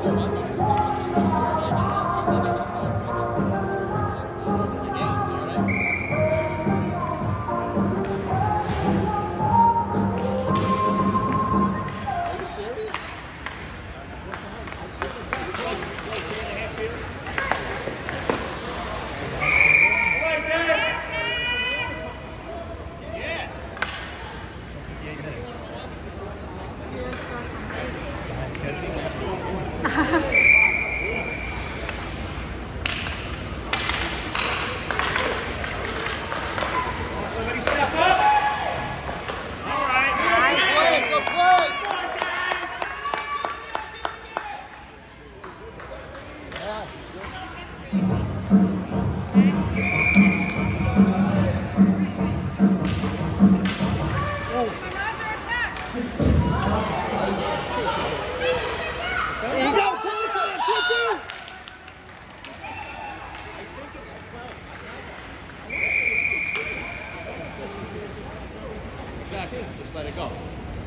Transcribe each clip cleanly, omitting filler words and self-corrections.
Just let it go.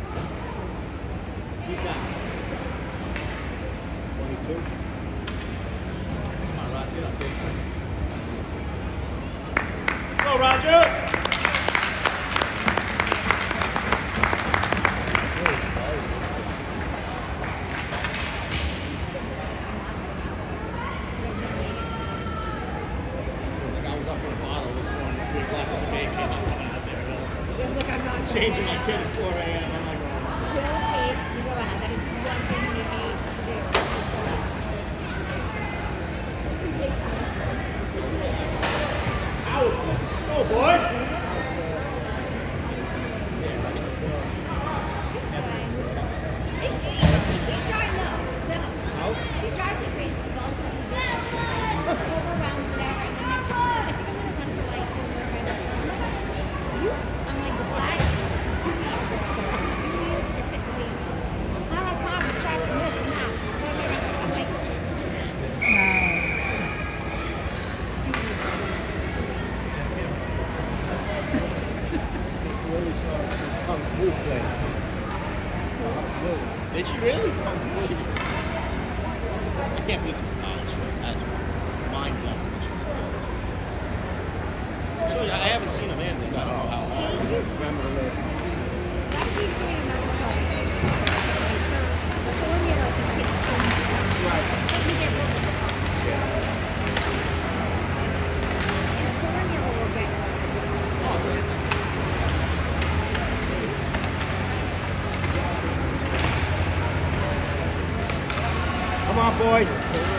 Keep down. 22. Come on, Roger. Go, Roger. Changing my kid at 4 a.m. I'm like, Will hates to go out. That is just one thing he hates to do. Out! Let's go, boys! She's fine. Is she? She's trying no. No. She's trying to be crazy because all she does is bitch. She's like overwhelmed, whatever. And then next year she's like, I think I'm gonna run for like 4 more president. I'm like, you? I'm like, what? Did she really? I can't believe it's college. That's mind blowing. So I haven't seen Amanda. I don't know how. Remember the last time. Come on, boys.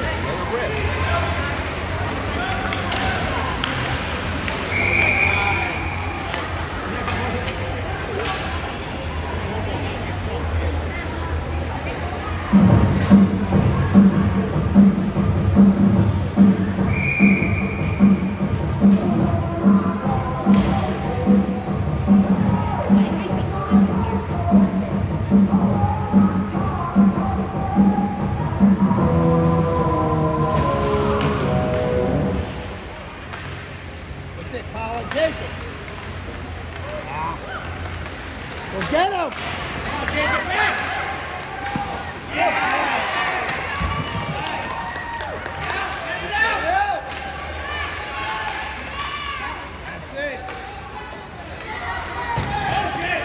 Get him! Come on, Jacob, back! Yeah! Get it out! That's it. Okay.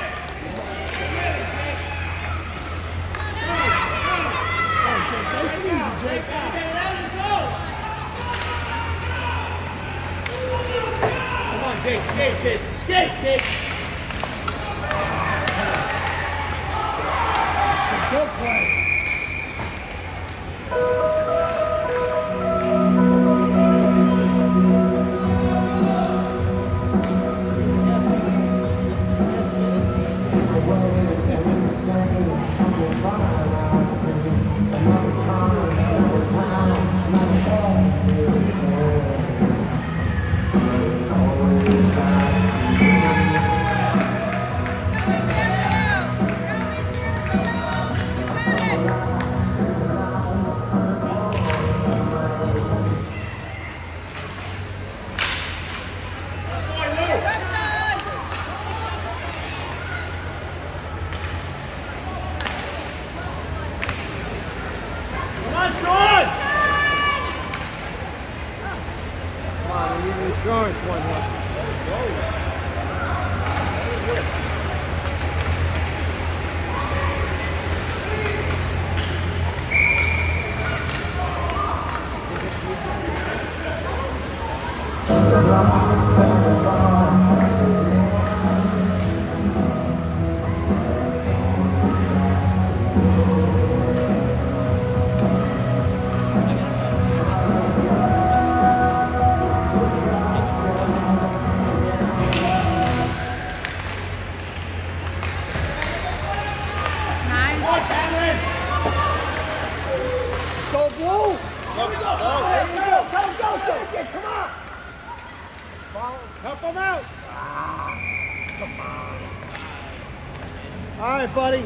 Oh, Jake, nice and easy, Jake. Get it out of the zone! Come on, Jake, skate, kid. Skate, kid! Good play. on, Sean! Come on, we need insurance one more. Help him out! Come on. All right, buddy.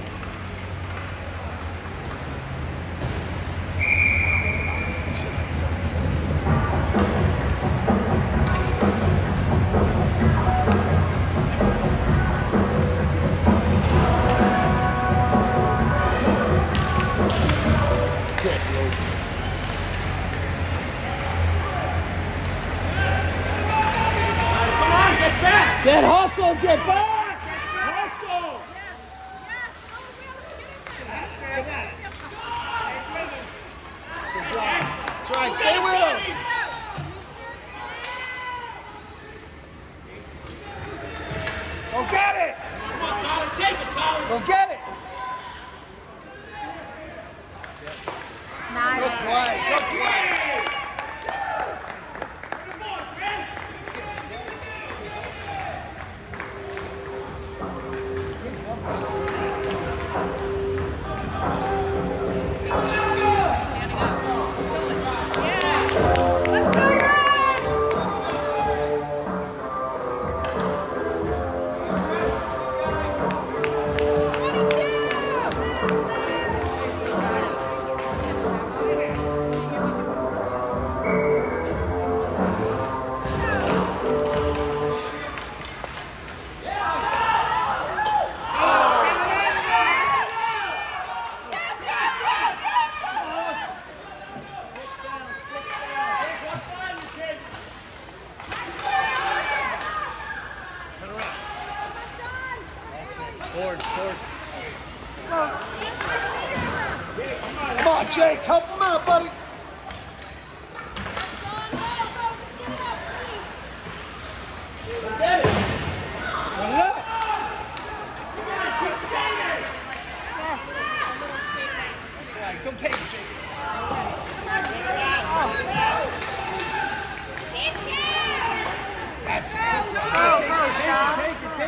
Get hustle, get back! Hustle! Good job. That's right, stay with him. Go get it! Come on, Colin, take it, Colin. Go get it! Nice. Good play, good play. Come on, Jake, help him out, buddy. Get it. Run it up. That's right. Don't take it, Jake. That's it. Take it.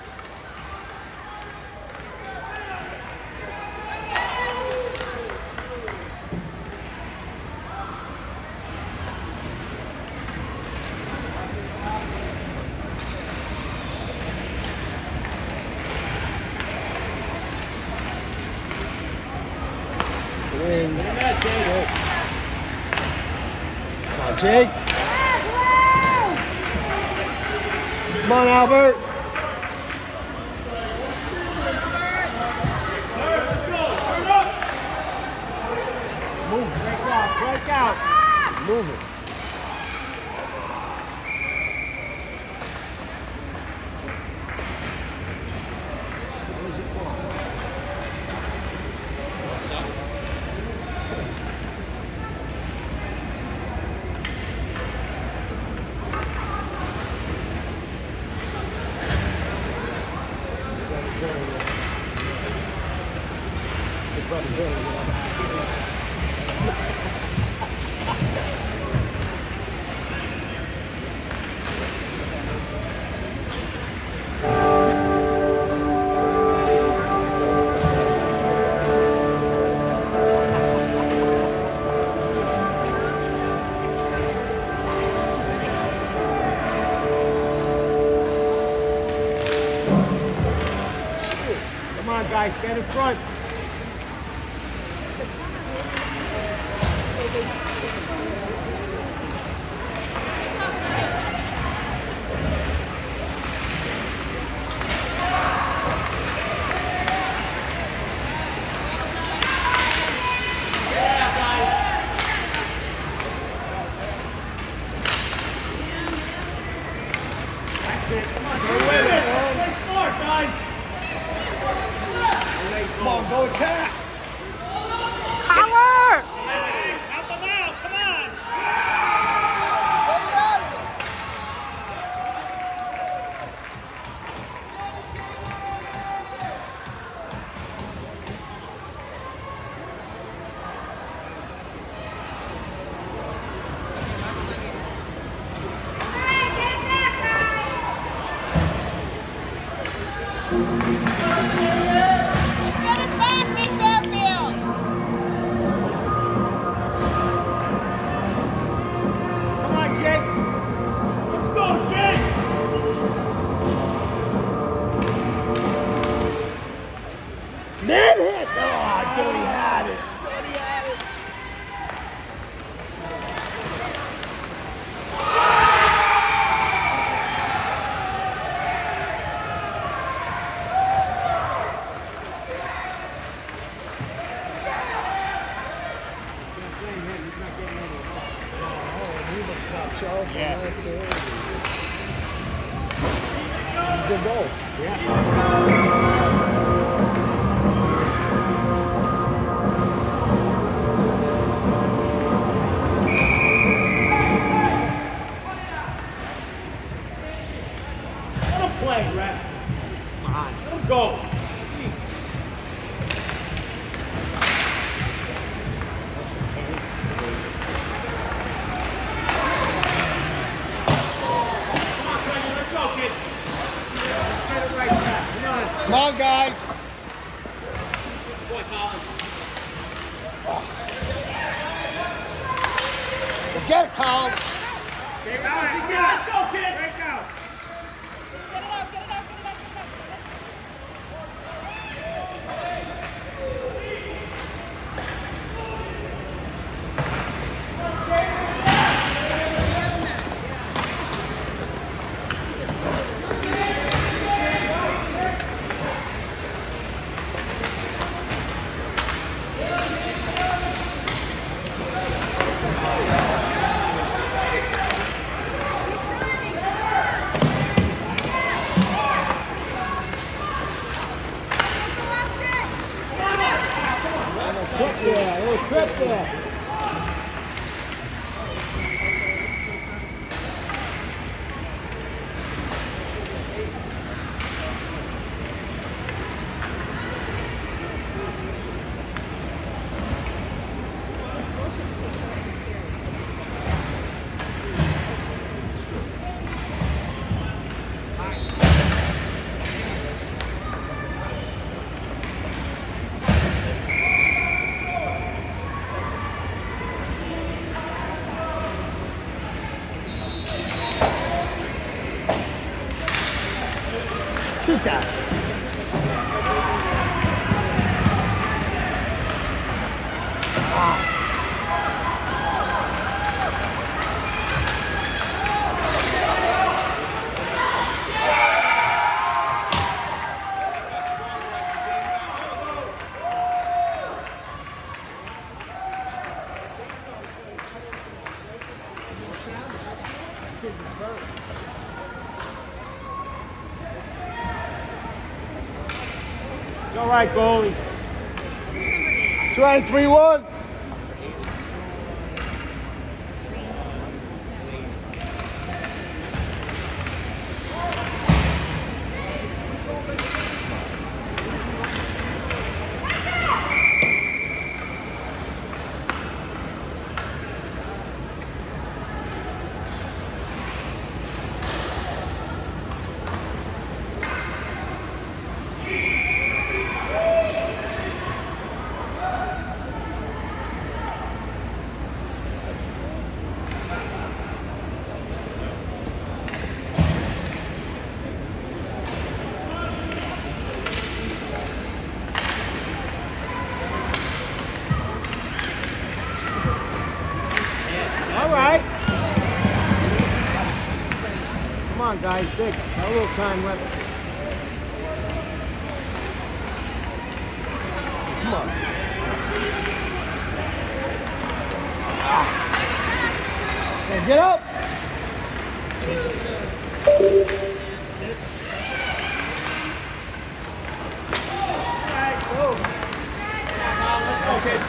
Come on, Jake. Come on, Albert. Let's go. Turn up. Move. Break out. Move it. Come on, guys, stand in front. Yeah, guys. He was top shelf. Yeah. That's it. It's a good goal. Yeah. Let him play, ref. Come on. Let him go. Jesus. Come on, Craig, let's go, kid. Let's get it right back. Come on. Come on, guys. Boy, Colin. Well, get it, Colin. Let's go, kid. Break out. Trip there, a little trip there. Shoot that. All right, goalie. It's right, 3-1. All right. Come on, guys, dig. Got a little time left. Come on. Hey, get up. All right, go. Let's go, kid.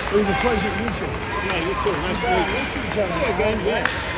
It was a pleasure to meet you. Yeah, you too. Nice to meet you. We'll see each other. See you again, yeah.